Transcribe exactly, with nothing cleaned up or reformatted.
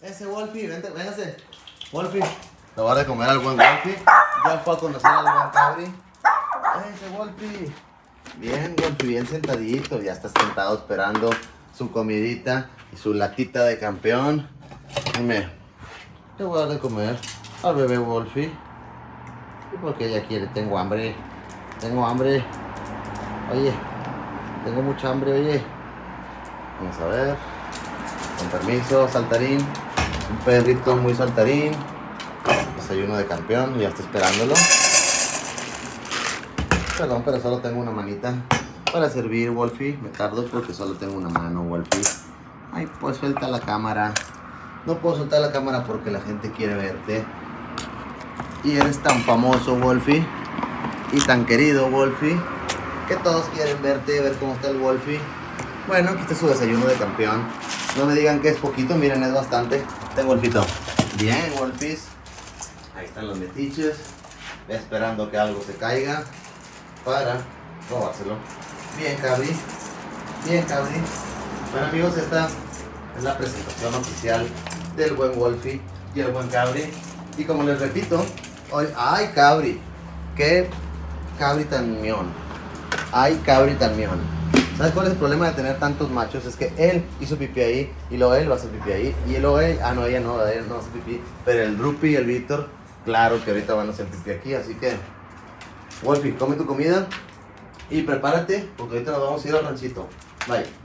Ese Wolfie, vente, véngase. Wolfie. Le voy a dar de comer al buen Wolfie. Ya fue a conocer al buen Cabri. Ese Wolfie. Bien, Wolfie, bien sentadito. Ya está sentado esperando su comidita y su latita de campeón. Dime, le voy a dar de comer al bebé Wolfie. ¿Y por qué ella quiere? Tengo hambre. Tengo hambre. Oye, tengo mucha hambre, oye. Vamos a ver. Con permiso, saltarín. Un perrito muy saltarín. Desayuno de campeón, ya está esperándolo. Perdón, pero solo tengo una manita para servir, Wolfie. Me tardo porque solo tengo una mano, Wolfie. Ay, pues suelta la cámara. No puedo soltar la cámara porque la gente quiere verte. Y eres tan famoso, Wolfie. Y tan querido, Wolfie, que todos quieren verte, ver cómo está el Wolfie. Bueno, aquí está su desayuno de campeón. No me digan que es poquito, miren, es bastante. Ten, Wolfito. Bien, Wolfies. Ahí están los metiches. Esperando que algo se caiga para robárselo. Bien, Cabri. Bien, Cabri. Bueno, amigos, esta es la presentación oficial del buen Wolfie y el buen Cabri. Y como les repito, hoy... ¡Ay, Cabri! ¡Qué Cabri tan mión! ¡Ay, Cabri tan mión! ¿Sabes cuál es el problema de tener tantos machos? Es que él hizo pipí ahí, y luego él va a hacer pipí ahí, y luego él... Ah, no, ella no, ella no hace pipí. Pero el Rupi y el Víctor, claro que ahorita van a hacer pipí aquí, así que... Wolfie, come tu comida y prepárate, porque ahorita nos vamos a ir al ranchito. Bye.